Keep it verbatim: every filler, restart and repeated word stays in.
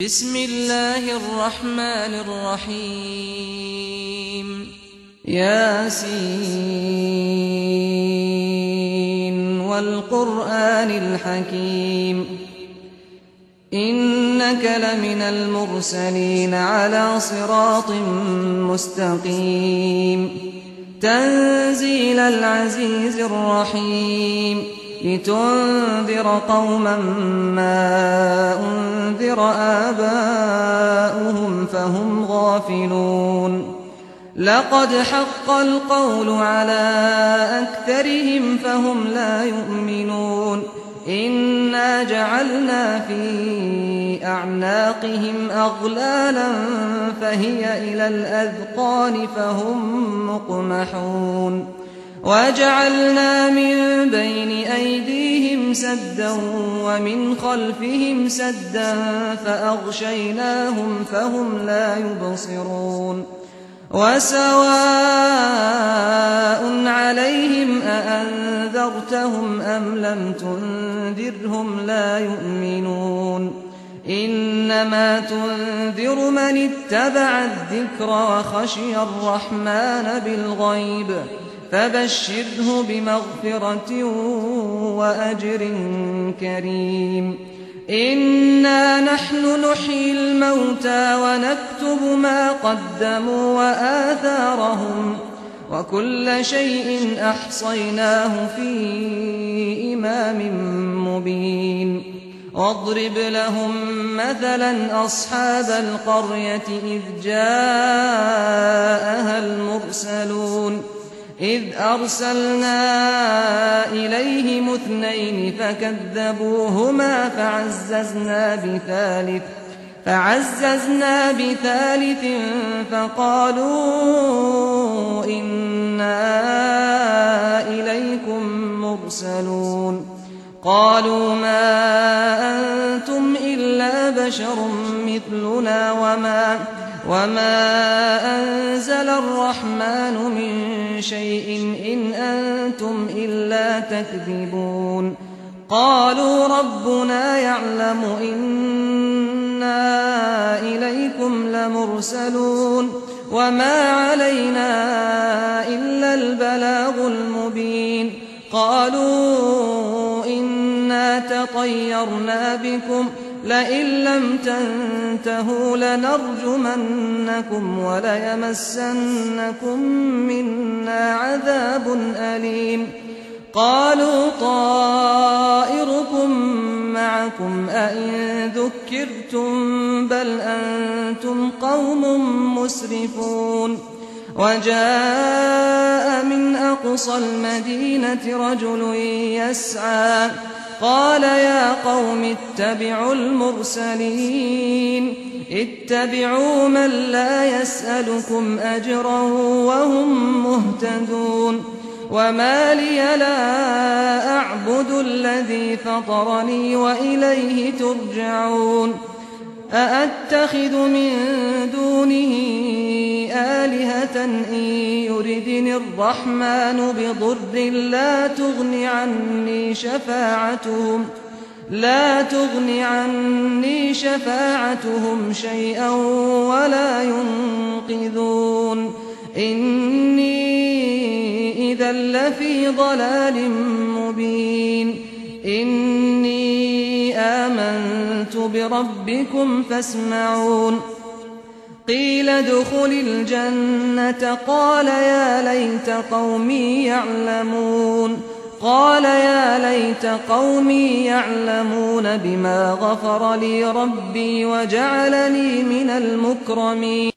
بسم الله الرحمن الرحيم ياسين والقرآن الحكيم إنك لمن المرسلين على صراط مستقيم تنزيل العزيز الرحيم لتنذر قوما ما أنذر آباؤهم فهم غافلون لقد حق القول على أكثرهم فهم لا يؤمنون إنا جعلنا في أعناقهم أغلالا فهي إلى الأذقان فهم مقمحون وجعلنا من بين أيديهم سدا ومن خلفهم سدا فأغشيناهم فهم لا يبصرون وسواء عليهم أأنذرتهم أم لم تنذرهم لا يؤمنون إنما تنذر من اتبع الذكر وخشي الرحمن بالغيب فبشره بمغفرة وأجر كريم إنا نحن نحيي الموتى ونكتب ما قدموا وآثارهم وكل شيء أحصيناه في إمام مبين واضرب لهم مثلا أصحاب القرية إذ جاءها المرسلون إذ أرسلنا إليهم اثنين فكذبوهما فعززنا بثالث فعززنا بثالث فقالوا إنا إليكم مرسلون قالوا ما أنتم إلا بشر مثلنا وما وما أنزل الرحمن من شيء إن أنتم إلا تكذبون قالوا ربنا يعلم إنا إليكم لمرسلون وما علينا إلا البلاغ المبين قالوا إنا تطيرنا بكم لئن لم تنتهوا لنرجمنكم وليمسنكم منا عذاب أليم قالوا طائركم معكم أئن ذكرتم بل أنتم قوم مسرفون وجاء من أقصى المدينة رجل يسعى قال يا قوم اتبعوا المرسلين اتبعوا من لا يسألكم أجرا وهم مهتدون وما لي لا أعبد الذي فطرني وإليه ترجعون أأتخذ من دونه آلهة إن يردني الرحمن بضر لا تغن عني شفاعتهم لا تغن عني شفاعتهم شيئا ولا ينقذون إني إذا لفي ضلال مبين إني آمنت بربكم فاسمعون قيل ادخل الجنة قال يا ليت قومي يعلمون قال يا ليت قومي يعلمون بما غفر لي ربي وجعلني من المكرمين